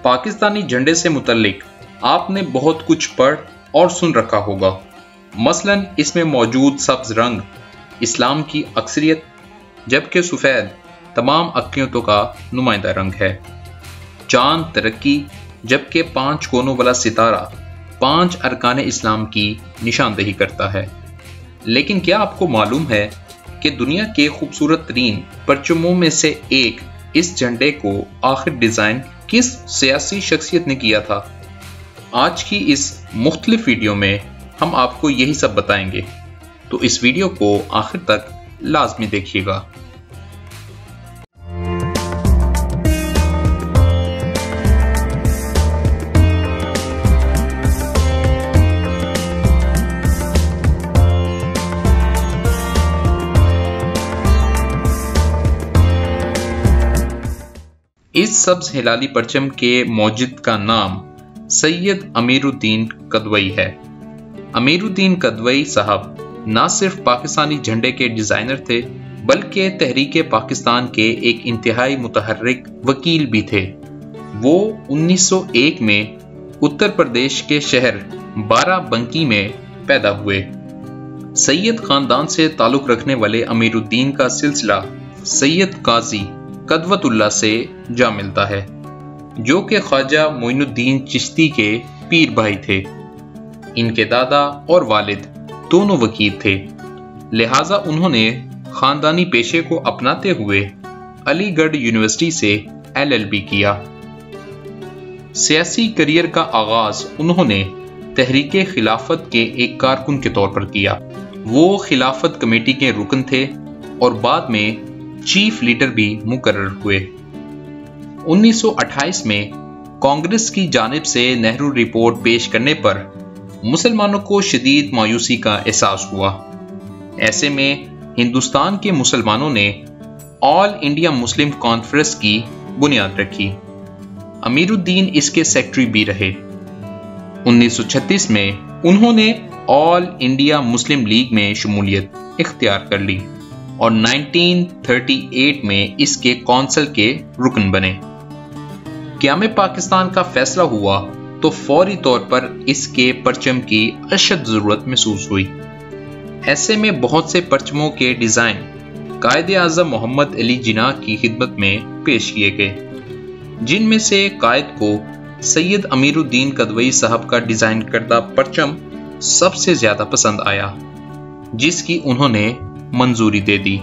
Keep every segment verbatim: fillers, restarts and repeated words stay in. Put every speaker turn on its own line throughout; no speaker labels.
پاکستانی جھنڈے سے متعلق آپ نے بہت کچھ پڑھ اور سن رکھا ہوگا۔ مثلاً اس میں موجود سبز رنگ اسلام کی اکثریت، جبکہ سفید تمام اقلیتوں کا نمائندہ رنگ ہے۔ چاند ترقی، جبکہ پانچ کونوں والا ستارہ پانچ ارکان اسلام کی نشاندہی کرتا ہے۔ لیکن کیا آپ کو معلوم ہے کہ دنیا کے خوبصورت ترین پرچموں میں سے ایک اس جھنڈے کو آخر ڈیزائن کس سیاسی شخصیت نے کیا تھا؟ آج کی اس مختلف ویڈیو میں ہم آپ کو یہی سب بتائیں گے، تو اس ویڈیو کو آخر تک لازمی دیکھیے گا۔ اس سبز ہلالی پرچم کے موجد کا نام سید امیر الدین کدوئی ہے۔ امیر الدین کدوئی صاحب نہ صرف پاکستانی جھنڈے کے ڈیزائنر تھے بلکہ تحریک پاکستان کے ایک انتہائی متحرک وکیل بھی تھے۔ وہ انیس سو ایک میں اتر پردیش کے شہر بارہ بنکی میں پیدا ہوئے۔ سید خاندان سے تعلق رکھنے والے امیر الدین کا سلسلہ سید قاضی قدوت اللہ سے جا ملتا ہے، جو کہ خواجہ معین الدین چشتی کے پیر بھائی تھے۔ ان کے دادا اور والد دونوں وکیل تھے، لہٰذا انہوں نے خاندانی پیشے کو اپناتے ہوئے علی گڑھ یونیورسٹی سے ایل ایل بی کیا۔ سیاسی کریئر کا آغاز انہوں نے تحریک خلافت کے ایک کارکن کے طور پر کیا۔ وہ خلافت کمیٹی کے رکن تھے اور بعد میں چیف لیڈر بھی مقرر ہوئے۔ انیس سو اٹھائیس میں کانگریس کی جانب سے نہرو رپورٹ پیش کرنے پر مسلمانوں کو شدید مایوسی کا احساس ہوا۔ ایسے میں ہندوستان کے مسلمانوں نے آل انڈیا مسلم کانفرنس کی بنیاد رکھی۔ امیر الدین اس کے سیکرٹری بھی رہے۔ انیس سو چھتیس میں انہوں نے آل انڈیا مسلم لیگ میں شمولیت اختیار کر لی اور نائنٹین تھرٹی ایٹ میں اس کے کونسل کے رکن بنے۔ قیام پاکستان کا فیصلہ ہوا تو فوری طور پر اس کے پرچم کی اشد ضرورت محسوس ہوئی۔ ایسے میں بہت سے پرچموں کے ڈیزائن قائد اعظم محمد علی جناح کی خدمت میں پیش کیے گئے، جن میں سے قائد کو سید امیر الدین کدوئی صاحب کا ڈیزائن کردہ پرچم سب سے زیادہ پسند آیا، جس کی انہوں نے منظوری دے دی۔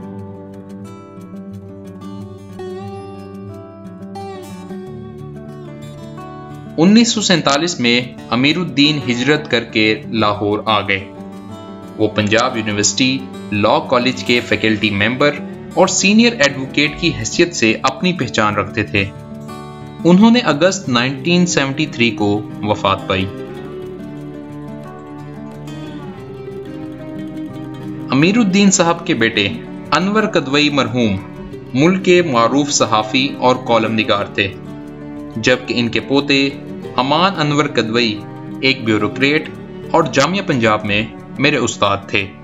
انیس سو سینتالیس میں امیر الدین ہجرت کر کے لاہور آ گئے۔ وہ پنجاب یونیورسٹی لاء کالج کے فیکلٹی ممبر اور سینئر ایڈوکیٹ کی حیثیت سے اپنی پہچان رکھتے تھے۔ انہوں نے اگست نائنٹین سیونٹی تھری کو وفات پائی۔ امیر الدین صاحب کے بیٹے انور کدوئی مرحوم ملک کے معروف صحافی اور کالم نگار تھے، جبکہ ان کے پوتے امان انور کدوئی ایک بیوروکریٹ اور جامعہ پنجاب میں میرے استاد تھے۔